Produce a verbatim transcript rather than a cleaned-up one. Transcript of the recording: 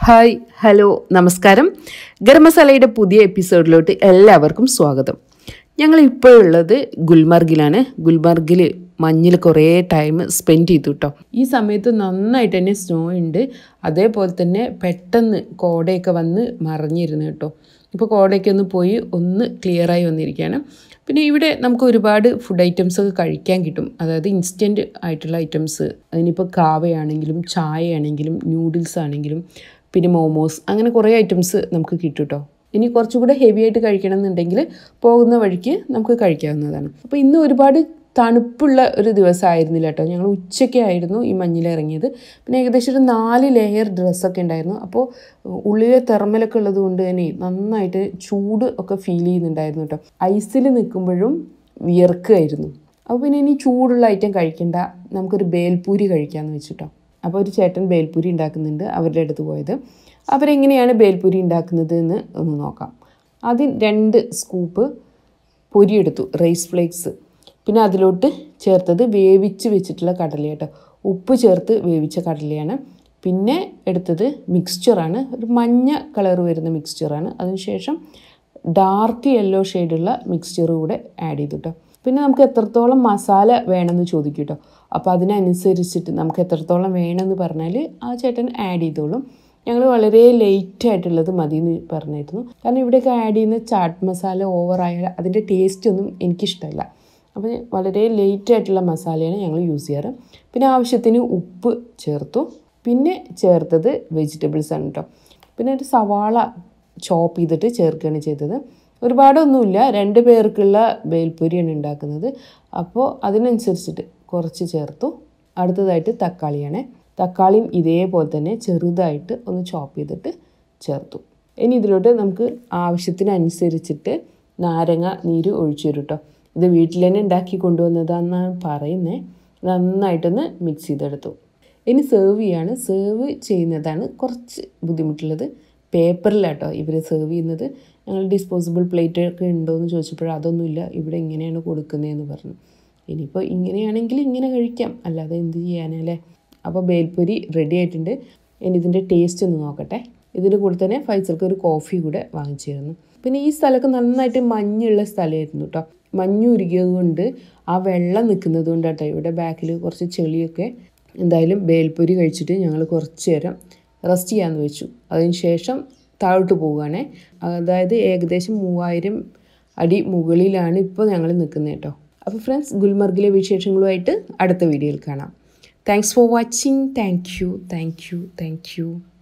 Hi hello നമസ്കാരം. ഗരം മസാലയുടെ പുതിയ എപ്പിസോഡിലോട്ട് എല്ലാവർക്കും സ്വാഗതം. ഞങ്ങൾ ഇപ്പോൾ ഉള്ളത് ഗുൽമർഗിലാണ്. ഗുൽമർഗിൽ മഞ്ഞിൽ കുറേ ടൈം സ്പെൻഡ് ചെയ്തു കേട്ടോ. ഈ സമയത്ത് നന്നായിട്ട് തന്നെ സ്നോ ഉണ്ട്. അതേപോലെ തന്നെ പെട്ടെന്ന് കോടയൊക്കെ വന്ന് മറിഞ്ഞിരുന്നു കേട്ടോ. ഇപ്പോൾ കോടയൊക്കെ ഒന്ന് പോയി ഒന്ന് ക്ലിയറായി വന്നിരിക്കുകയാണ്. പിന്നെ ഇവിടെ നമുക്ക് ഒരുപാട് ഫുഡ് ഐറ്റംസ് ഒക്കെ കഴിക്കാൻ കിട്ടും. അതായത് ഇൻസ്റ്റൻറ്റ് ആയിട്ടുള്ള ഐറ്റംസ്. അതിനിപ്പോൾ കാവയാണെങ്കിലും ചായ ആണെങ്കിലും ന്യൂഡിൽസ് ആണെങ്കിലും പിന്നെ മോമോസ്, അങ്ങനെ കുറേ ഐറ്റംസ് നമുക്ക് കിട്ടും കേട്ടോ. ഇനി കുറച്ചുകൂടെ ഹെവി ആയിട്ട് കഴിക്കണം എന്നുണ്ടെങ്കിൽ പോകുന്ന വഴിക്ക് നമുക്ക് കഴിക്കാവുന്നതാണ്. അപ്പോൾ ഇന്ന് ഒരുപാട് തണുപ്പുള്ള ഒരു ദിവസമായിരുന്നില്ല കേട്ടോ. ഞങ്ങൾ ഉച്ചയ്ക്കായിരുന്നു ഈ മഞ്ഞിലിറങ്ങിയത്. പിന്നെ ഏകദേശം ഒരു നാല് ലെയർ ഡ്രസ്സൊക്കെ ഉണ്ടായിരുന്നു. അപ്പോൾ ഉള്ളിലെ തെർമലൊക്കെ ഉള്ളത് കൊണ്ട് തന്നെ നന്നായിട്ട് ചൂട് ഒക്കെ ഫീൽ ചെയ്യുന്നുണ്ടായിരുന്നു കേട്ടോ. ഐസിൽ നിൽക്കുമ്പോഴും വിയർക്കുമായിരുന്നു. അപ്പോൾ പിന്നെ ഇനി ചൂടുള്ള ഐറ്റം കഴിക്കണ്ട, നമുക്കൊരു ബേൽപൂരി കഴിക്കാമെന്ന് വെച്ചിട്ടോ. അപ്പോൾ ഒരു ചേട്ടൻ ബേൽപൂരി ഉണ്ടാക്കുന്നുണ്ട്, അവരുടെ അടുത്ത് പോയത്. അവരെങ്ങനെയാണ് ബേൽപൂരി ഉണ്ടാക്കുന്നത് എന്ന് ഒന്ന് നോക്കാം. ആദ്യം രണ്ട് സ്കൂപ്പ് പൊരിയെടുത്തു, റൈസ് ഫ്ലേക്സ്. പിന്നെ അതിലോട്ട് ചേർത്തത് വേവിച്ച് വെച്ചിട്ടുള്ള കടല കേട്ടോ. ഉപ്പ് ചേർത്ത് വേവിച്ച കടലയാണ്. പിന്നെ എടുത്തത് മിക്സ്ചറാണ്, ഒരു മഞ്ഞ കളർ വരുന്ന മിക്സ്ചറാണ്. അതിനുശേഷം ഡാർക്ക് യെല്ലോ ഷെയ്ഡുള്ള മിക്സ്ചർ കൂടെ ആഡ് ചെയ്തു കേട്ടോ. പിന്നെ നമുക്ക് എത്രത്തോളം മസാല വേണമെന്ന് ചോദിക്കും കേട്ടോ. അപ്പോൾ അതിനനുസരിച്ചിട്ട് നമുക്ക് എത്രത്തോളം വേണമെന്ന് പറഞ്ഞാൽ ആ ചേട്ടൻ ആഡ് ചെയ്തോളും. ഞങ്ങൾ വളരെ ലേറ്റ് ആയിട്ടുള്ളത് മതി എന്ന് പറഞ്ഞിരുന്നു. കാരണം ഇവിടെയൊക്കെ ആഡ് ചെയ്യുന്ന ചാട്ട് മസാല ഓവറായാൽ അതിൻ്റെ ടേസ്റ്റ് ഒന്നും എനിക്കിഷ്ടമല്ല. അപ്പോൾ വളരെ ലേറ്റ് ആയിട്ടുള്ള മസാലയാണ് ഞങ്ങൾ യൂസ് ചെയ്യാറ്. പിന്നെ ആവശ്യത്തിന് ഉപ്പ് ചേർത്തു. പിന്നെ ചേർത്തത് വെജിറ്റബിൾസാണ് കേട്ടോ. പിന്നെ ഒരു സവാള ചോപ്പ് ചെയ്തിട്ട് ചേർക്കുകയാണ് ചെയ്തത്. ഒരുപാടൊന്നുമില്ല, രണ്ട് പേർക്കുള്ള ബേൽപൂരിയാണ് ഉണ്ടാക്കുന്നത്. അപ്പോൾ അതിനനുസരിച്ചിട്ട് കുറച്ച് ചേർത്തു. അടുത്തതായിട്ട് തക്കാളിയാണ്. തക്കാളിയും ഇതേപോലെ തന്നെ ചെറുതായിട്ട് ഒന്ന് ചോപ്പ് ചെയ്തിട്ട് ചേർത്തു. ഇനി ഇതിലോട്ട് നമുക്ക് ആവശ്യത്തിനനുസരിച്ചിട്ട് നാരങ്ങ നീര് ഒഴിച്ചു തരും കേട്ടോ. ഇത് വീട്ടിൽ തന്നെ ഉണ്ടാക്കി കൊണ്ടുവന്നതാണെന്നാണ് പറയുന്നത്. നന്നായിട്ടൊന്ന് മിക്സ് ചെയ്തെടുത്തു. ഇനി സെർവ് ചെയ്യാണ്. സെർവ് ചെയ്യുന്നതാണ് കുറച്ച് ബുദ്ധിമുട്ടുള്ളത്. പേപ്പറിലാട്ടോ ഇവർ സെർവ് ചെയ്യുന്നത്. ഞങ്ങൾ ഡിസ്പോസിബിൾ പ്ലേറ്റ് ഒക്കെ ഉണ്ടോ എന്ന് ചോദിച്ചപ്പോൾ അതൊന്നുമില്ല, ഇവിടെ ഇങ്ങനെയാണ് കൊടുക്കുന്നതെന്ന് പറഞ്ഞു. ഇനിയിപ്പോൾ ഇങ്ങനെയാണെങ്കിൽ ഇങ്ങനെ കഴിക്കാം, അല്ലാതെ എന്ത് ചെയ്യാനല്ലേ. അപ്പോൾ ബേൽപൂരി റെഡി ആയിട്ടുണ്ട്. ഇനി ഇതിൻ്റെ ടേസ്റ്റ് ഒന്ന് നോക്കട്ടെ. ഇതിൻ്റെ കൂടെ തന്നെ ഫൈസൽക്ക് ഒരു കോഫി കൂടെ വാങ്ങിച്ചിരുന്നു. പിന്നെ ഈ സ്ഥലമൊക്കെ നന്നായിട്ട് മഞ്ഞുള്ള സ്ഥലമായിരുന്നു കേട്ടോ. മഞ്ഞ് ഉരുകിയത് കൊണ്ട് ആ വെള്ളം നിൽക്കുന്നത് കൊണ്ടാട്ടോ ഇവിടെ ബാക്കിൽ കുറച്ച് ചെളിയൊക്കെ. എന്തായാലും ബേൽപൂരി കഴിച്ചിട്ട് ഞങ്ങൾ കുറച്ച് നേരം റെസ്റ്റ് ചെയ്യാമെന്ന് വെച്ചു. അതിന് ശേഷം താഴോട്ട് പോവുകയാണേ. അതായത് ഏകദേശം മൂവായിരം അടി മുകളിലാണ് ഇപ്പോൾ ഞങ്ങൾ നിൽക്കുന്നത് കേട്ടോ. അപ്പോൾ ഫ്രണ്ട്സ്, ഗുൽമർഗിലെ വിശേഷങ്ങളുമായിട്ട് അടുത്ത വീഡിയോയിൽ കാണാം. Thanks for watching. Thank you thank you thank U